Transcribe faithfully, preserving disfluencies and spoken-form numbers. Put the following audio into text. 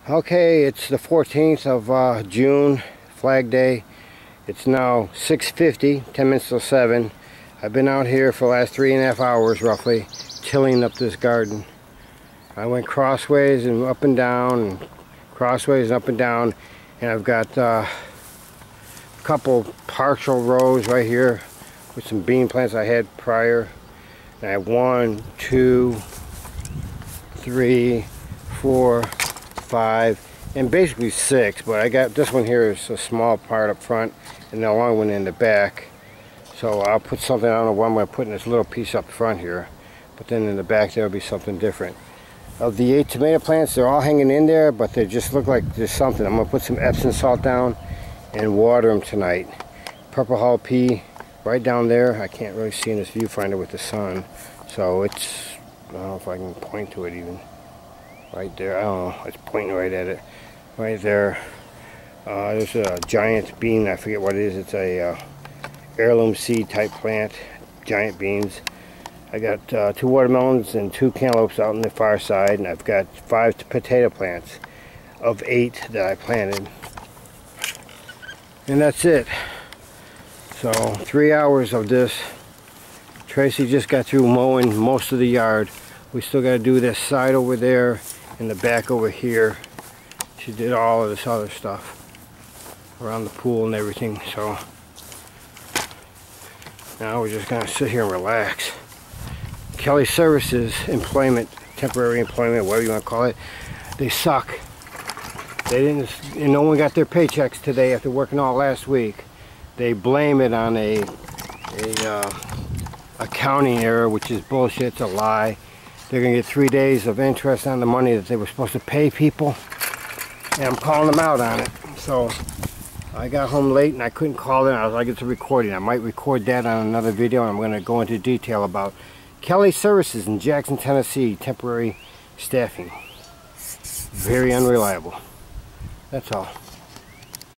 Okay, it's the fourteenth of uh, June, Flag Day. It's now six fifty, ten minutes till seven. I've been out here for the last three and a half hours roughly, tilling up this garden. I went crossways and up and down, and crossways and up and down, and I've got uh, a couple partial rows right here with some bean plants I had prior. And I have one, two, three, four, five, and basically six, but I got this one here is a small part up front and the long one in the back. So I'll put something, I don't know what I'm going to put in this little piece up front here, but then in the back there'll be something different. Of the eight tomato plants, they're all hanging in there, but they just look like there's something. I'm going to put some Epsom salt down and water them tonight. Purple Hull pea right down there. I can't really see in this viewfinder with the sun, so it's, I don't know if I can point to it even. Right there, I don't know, it's pointing right at it. Right there. Uh, there's a giant bean, I forget what it is. It's a uh, heirloom seed type plant, giant beans. I got uh, two watermelons and two cantaloupes out on the far side, and I've got five potato plants of eight that I planted. And that's it. So, three hours of this. Tracy just got through mowing most of the yard. We still got to do this side over there and the back over here. She did all of this other stuff around the pool and everything. So now we're just gonna sit here and relax. Kelly Services employment, temporary employment, whatever you want to call it, they suck. They didn't, and no one got their paychecks today after working all last week. They blame it on a a uh, accounting error, which is bullshit. It's a lie. They're going to get three days of interest on the money that they were supposed to pay people. And I'm calling them out on it. So I got home late and I couldn't call in. I was like, it's a recording. I might record that on another video, and I'm going to go into detail about Kelly Services in Jackson, Tennessee, temporary staffing. Very unreliable. That's all.